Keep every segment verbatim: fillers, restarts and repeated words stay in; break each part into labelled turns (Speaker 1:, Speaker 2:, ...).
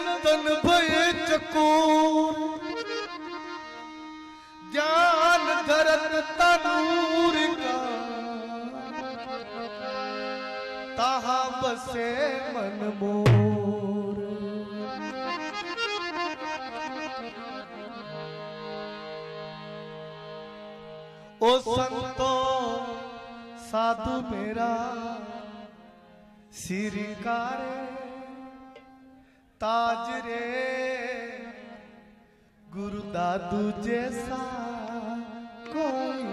Speaker 1: तन भय चकोर, ज्ञान धरत तनूर का, ताहा बसे मन मोर। ओ संतो साधु मेरा सिरकारे, ताज रे गुरु दादू जैसा कोई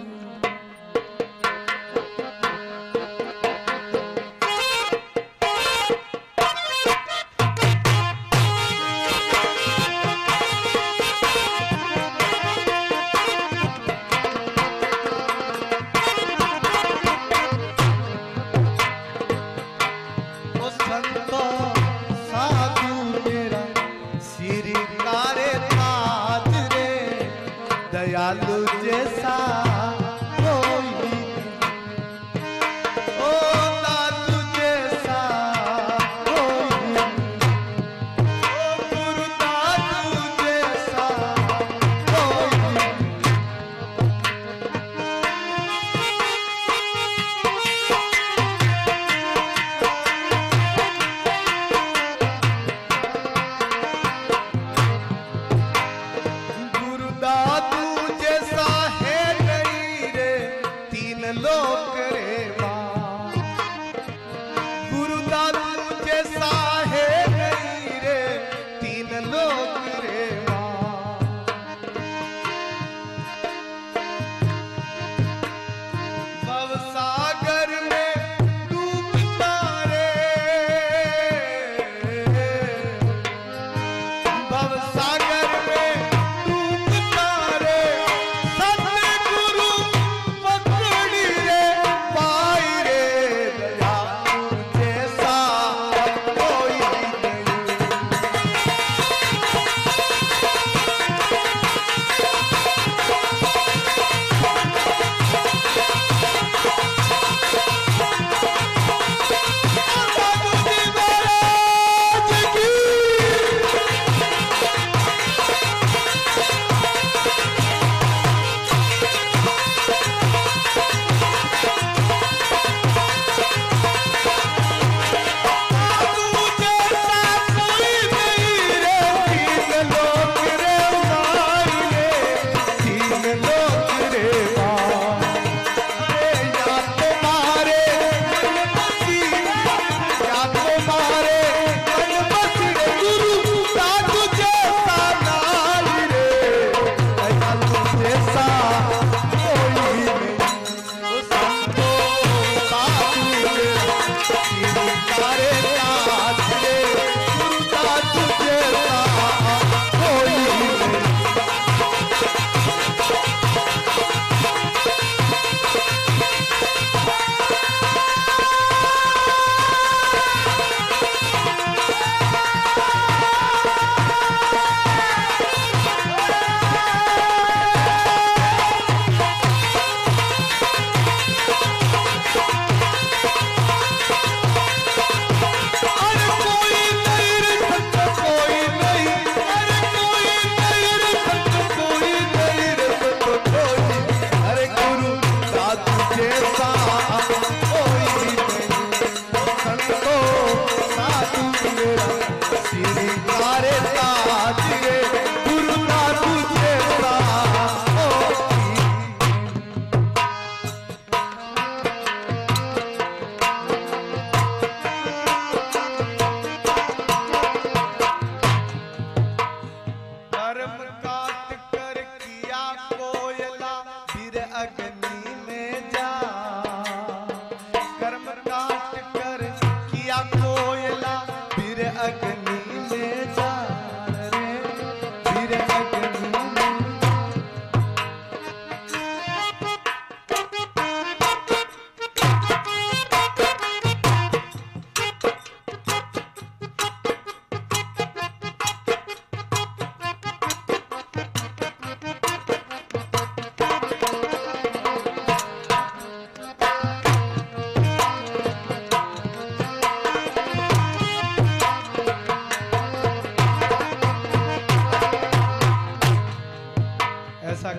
Speaker 1: दयालु जैसा कोई, ओ दादू जैसा कोई, ओ गुरु दादू जैसा कोई। गुरु दादू जैसा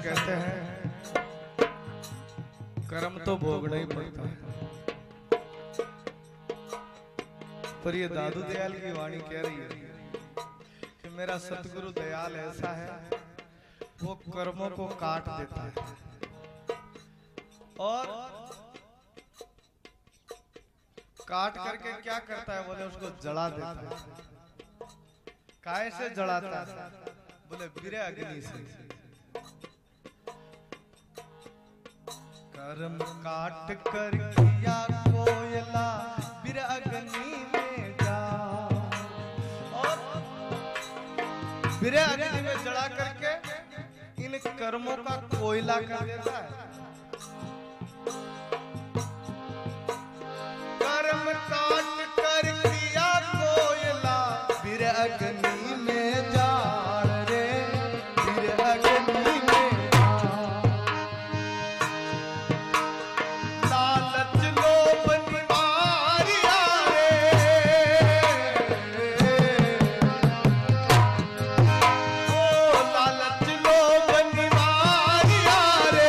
Speaker 1: कहते हैं कर्म तो भोगना ही पड़ता है, पर ये दादू दयाल की वाणी कह रही है कि मेरा सतगुरु दयाल ऐसा है, वो कर्मों को काट देता है और काट करके क्या करता है बोले उसको जला देता है। काहे से जलाता है बोले बिरे अग्नि से। कर्म काट कर किया कोयला बिरे अग्नि में जा, और बिरे अग्नि में जला करके इन कर्मों का कोयला कर देता है। कर्म काट कर किया कोयला बिर अग्नि में जाड़ रे, बिर अग्नि में लालच लोभ निवारिया रे, ओ लालच लोभ निवारिया रे,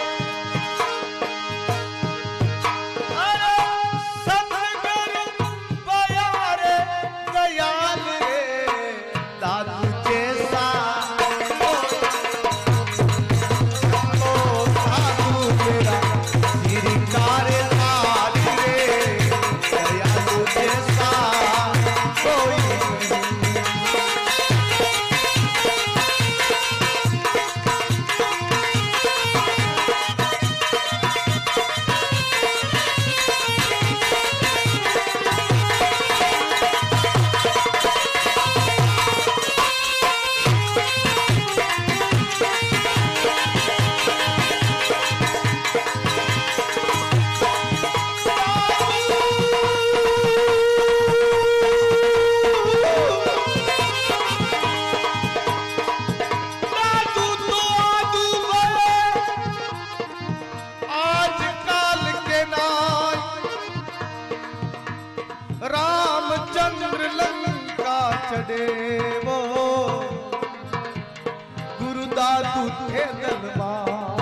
Speaker 1: रामचंद्र लंका चढ़े वो गुरुदादू थे दलवा,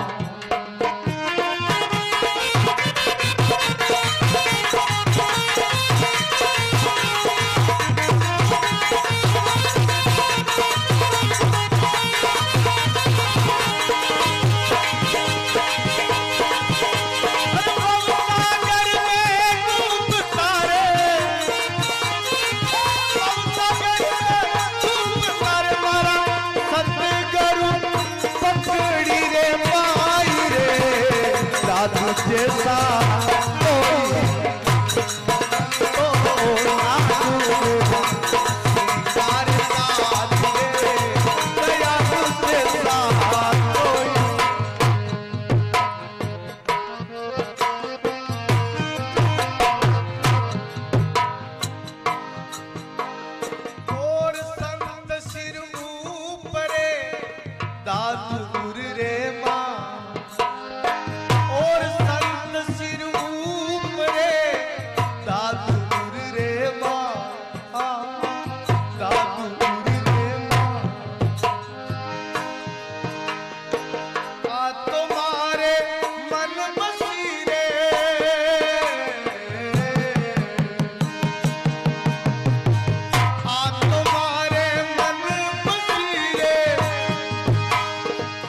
Speaker 1: जैसा और संत सिर ऊपरे दादू गुरु रे माँ, और संत सिर ऊपरे दादू गुरु रे माँ, दादू गुरु रे माँ, आ तुम्हारे मन बसीरे, आ तुम्हारे मन बसीरे,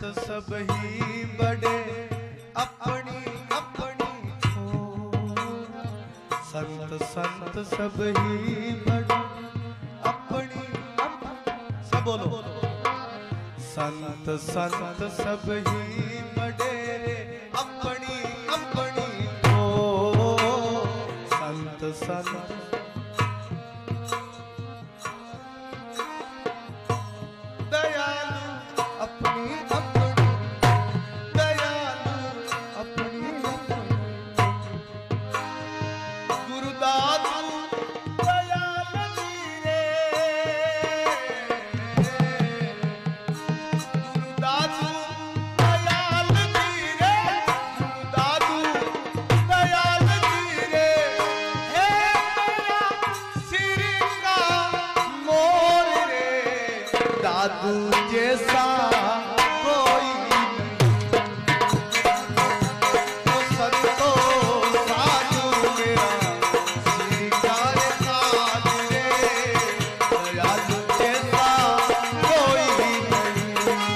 Speaker 1: सब ही बड़े अपनी अपनी छोड़। संत संत सब ही बड़े अपनी अपनी, सब बोलो। संत संत सब ही बड़े अपनी अपनी छोड़। संत संत जैसा कोई तो संतो साधु मेरा श्रीकार साध रे। दयालु जैसा कोई नहीं।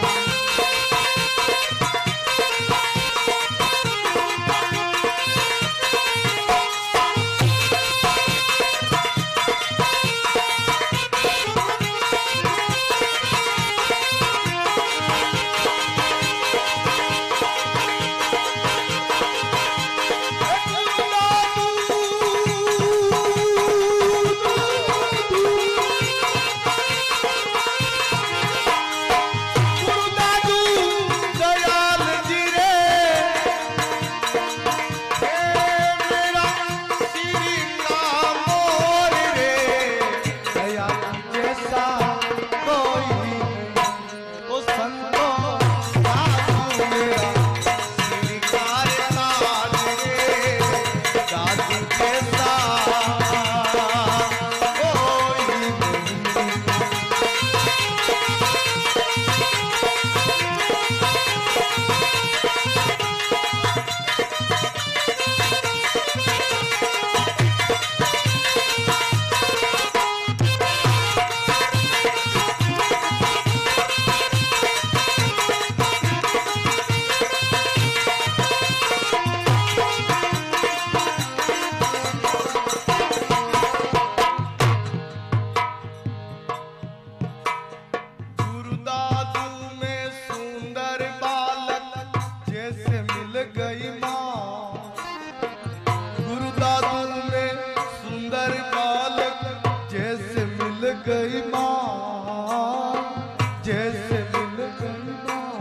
Speaker 1: गई माँ जैसे मिल गई माँ।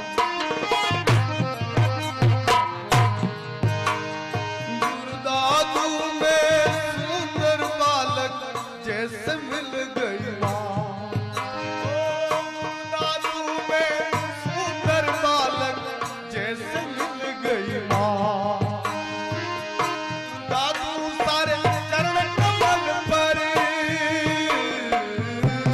Speaker 1: गुरुदादू में सुंदर बालक जैसे मिल गई माँ। दादू में सुंदर बालक जैसे मिल गई माँ। दादू सारे चरण कमल पर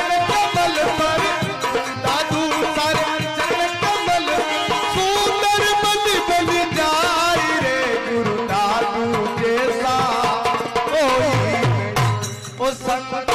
Speaker 1: चरण कमल पर दादू सारे चरण कमल सुंदर बलि बलि जाई रे गुरु दादू जैसा कोई ओ संत